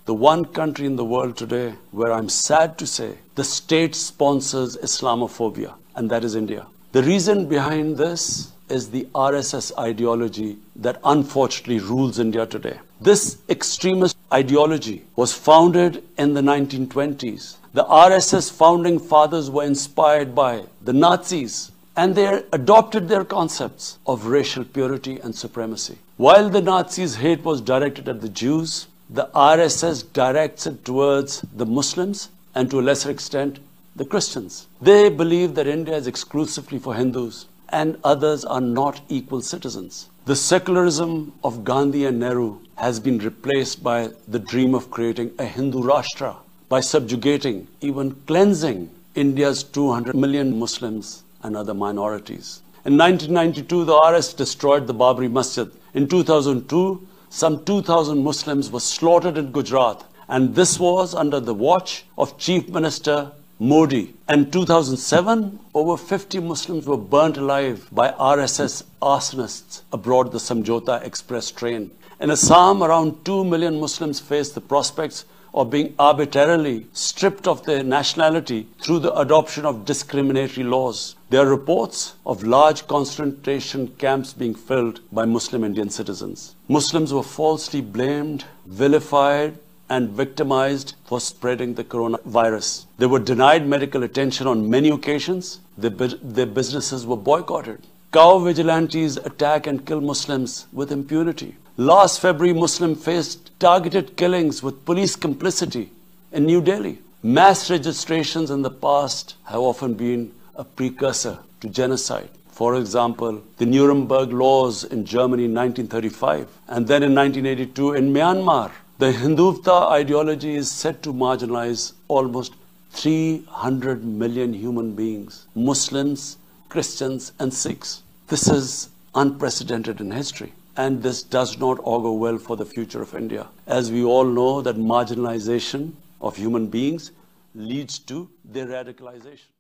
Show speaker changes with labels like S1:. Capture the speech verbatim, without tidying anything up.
S1: the one country in the world today where I'm sad to say the state sponsors Islamophobia, and that is India. The reason behind this is the R S S ideology that unfortunately rules India today. This extremist ideology was founded in the nineteen twenties. The R S S founding fathers were inspired by the Nazis, and they adopted their concepts of racial purity and supremacy. While the Nazis' hate was directed at the Jews, the R S S directs it towards the Muslims and to a lesser extent, the Christians. They believe that India is exclusively for Hindus and others are not equal citizens. The secularism of Gandhi and Nehru has been replaced by the dream of creating a Hindu Rashtra by subjugating, even cleansing India's two hundred million Muslims and other minorities. In nineteen ninety-two, the R S S destroyed the Babri Masjid. In two thousand two, some two thousand Muslims were slaughtered in Gujarat, and this was under the watch of Chief Minister Modi. In two thousand seven, over fifty Muslims were burnt alive by R S S arsonists aboard the Samjhauta Express train. In Assam, around two million Muslims face the prospects of being arbitrarily stripped of their nationality through the adoption of discriminatory laws. There are reports of large concentration camps being filled by Muslim Indian citizens. Muslims were falsely blamed, vilified, and victimized for spreading the coronavirus. They were denied medical attention on many occasions. Their, their businesses were boycotted. Cow vigilantes attack and kill Muslims with impunity. Last February, Muslims faced targeted killings with police complicity in New Delhi. Mass registrations in the past have often been a precursor to genocide. For example, the Nuremberg laws in Germany in nineteen thirty-five, and then in nineteen eighty-two in Myanmar. The Hindutva ideology is said to marginalize almost three hundred million human beings, Muslims, Christians, and Sikhs. This is unprecedented in history. And this does not augur well for the future of India. As we all know that marginalization of human beings leads to their radicalization.